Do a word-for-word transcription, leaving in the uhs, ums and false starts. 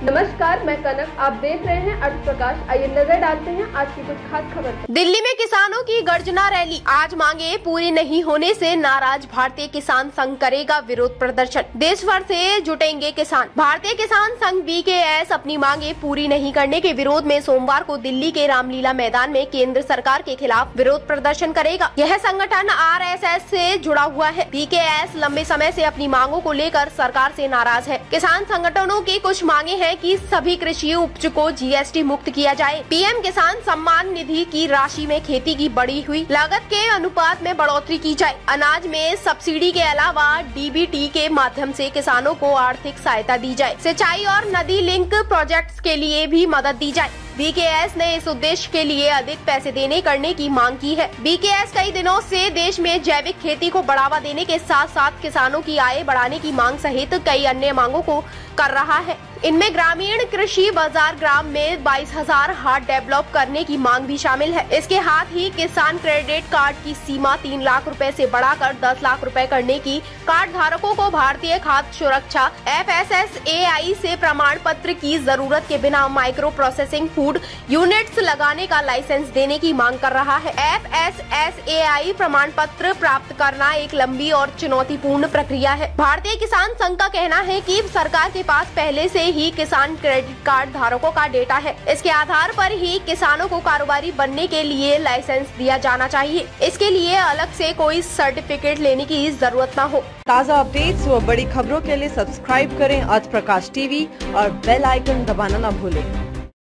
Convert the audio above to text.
नमस्कार, मैं कनक, आप देख रहे हैं अर्थ प्रकाश। आइए नजर डालते हैं आज की कुछ खास खबर। दिल्ली में किसानों की गर्जना रैली, आज मांगे पूरी नहीं होने से नाराज भारतीय किसान संघ करेगा विरोध प्रदर्शन। देश भर से जुटेंगे किसान। भारतीय किसान संघ बी के एस अपनी मांगे पूरी नहीं करने के विरोध में सोमवार को दिल्ली के रामलीला मैदान में केंद्र सरकार के खिलाफ विरोध प्रदर्शन करेगा। यह संगठन आर एस एस से जुड़ा हुआ है। बी के एस लंबे समय से अपनी मांगों को लेकर सरकार से नाराज है। किसान संगठनों की कुछ मांगे हैं कि सभी कृषि उपज को जी एस टी मुक्त किया जाए, पीएम किसान सम्मान निधि की राशि में खेती की बढ़ी हुई लागत के अनुपात में बढ़ोतरी की जाए, अनाज में सब्सिडी के अलावा डी बी टी के माध्यम से किसानों को आर्थिक सहायता दी जाए, सिंचाई और नदी लिंक प्रोजेक्ट्स के लिए भी मदद दी जाए। बी के एस ने इस उद्देश्य के लिए अधिक पैसे देने करने की मांग की है। बी के एस कई दिनों से देश में जैविक खेती को बढ़ावा देने के साथ साथ किसानों की आय बढ़ाने की मांग सहित कई अन्य मांगों को कर रहा है। इनमें ग्रामीण कृषि बाजार ग्राम में बाईस हजार हाट डेवलप करने की मांग भी शामिल है। इसके साथ ही किसान क्रेडिट कार्ड की सीमा तीन लाख रुपए से बढ़ाकर दस लाख रुपए करने की, कार्ड धारकों को भारतीय खाद्य सुरक्षा F S S A I से प्रमाण पत्र की जरूरत के बिना माइक्रो प्रोसेसिंग फूड यूनिट्स लगाने का लाइसेंस देने की मांग कर रहा है। F S S A I प्रमाण पत्र प्राप्त करना एक लंबी और चुनौतीपूर्ण प्रक्रिया है। भारतीय किसान संघ का कहना है कि सरकार के पास पहले से ही किसान क्रेडिट कार्ड धारकों का डेटा है। इसके आधार पर ही किसानों को कारोबारी बनने के लिए लाइसेंस दिया जाना चाहिए। इसके लिए अलग से कोई सर्टिफिकेट लेने की जरूरत न हो। ताज़ा अपडेट्स व बड़ी खबरों के लिए सब्सक्राइब करें अर्थ प्रकाश टीवी और बेल आइकन दबाना न भूलें।